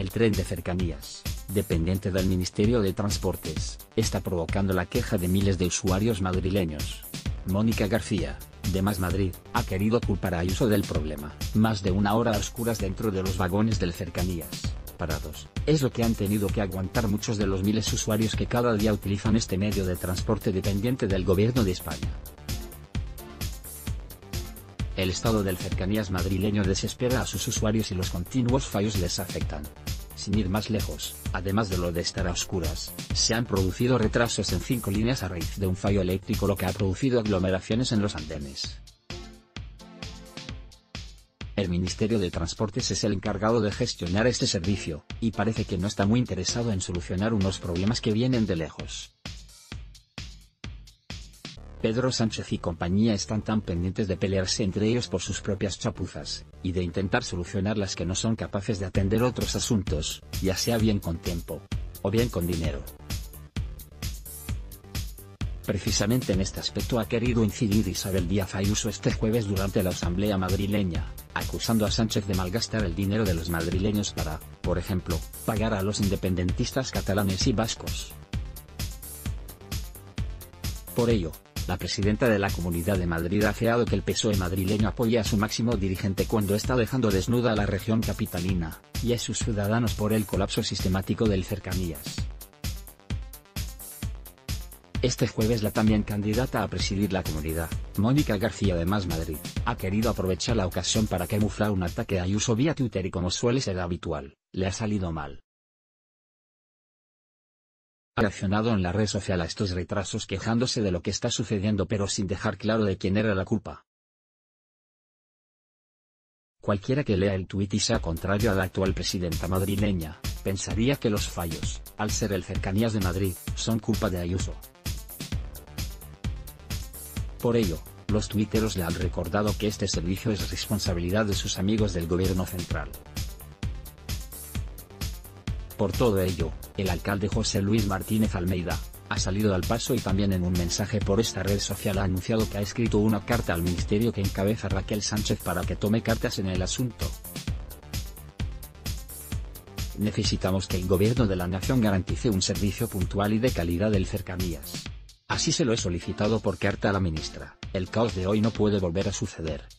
El tren de cercanías, dependiente del Ministerio de Transportes, está provocando la queja de miles de usuarios madrileños. Mónica García, de Más Madrid, ha querido culpar a Ayuso del problema. Más de una hora a oscuras dentro de los vagones del cercanías, parados, es lo que han tenido que aguantar muchos de los miles de usuarios que cada día utilizan este medio de transporte dependiente del gobierno de España. El estado del cercanías madrileño desespera a sus usuarios y los continuos fallos les afectan. Sin ir más lejos, además de lo de estar a oscuras, se han producido retrasos en 5 líneas a raíz de un fallo eléctrico, lo que ha producido aglomeraciones en los andenes. El Ministerio de Transportes es el encargado de gestionar este servicio, y parece que no está muy interesado en solucionar unos problemas que vienen de lejos. Pedro Sánchez y compañía están tan pendientes de pelearse entre ellos por sus propias chapuzas, y de intentar solucionar las que no son capaces de atender otros asuntos, ya sea bien con tiempo, o bien con dinero. Precisamente en este aspecto ha querido incidir Isabel Díaz Ayuso este jueves durante la Asamblea madrileña, acusando a Sánchez de malgastar el dinero de los madrileños para, por ejemplo, pagar a los independentistas catalanes y vascos. Por ello, la presidenta de la Comunidad de Madrid ha afeado que el PSOE madrileño apoye a su máximo dirigente cuando está dejando desnuda a la región capitalina, y a sus ciudadanos por el colapso sistemático del cercanías. Este jueves la también candidata a presidir la comunidad, Mónica García de Más Madrid, ha querido aprovechar la ocasión para camuflar un ataque a Ayuso vía Twitter y, como suele ser habitual, le ha salido mal. Ha reaccionado en la red social a estos retrasos quejándose de lo que está sucediendo pero sin dejar claro de quién era la culpa. Cualquiera que lea el tuit y sea contrario a la actual presidenta madrileña, pensaría que los fallos, al ser el Cercanías de Madrid, son culpa de Ayuso. Por ello, los tuiteros le han recordado que este servicio es responsabilidad de sus amigos del gobierno central. Por todo ello, el alcalde José Luis Martínez Almeida ha salido al paso y también en un mensaje por esta red social ha anunciado que ha escrito una carta al ministerio que encabeza Raquel Sánchez para que tome cartas en el asunto. Necesitamos que el gobierno de la nación garantice un servicio puntual y de calidad del cercanías. Así se lo he solicitado por carta a la ministra. El caos de hoy no puede volver a suceder.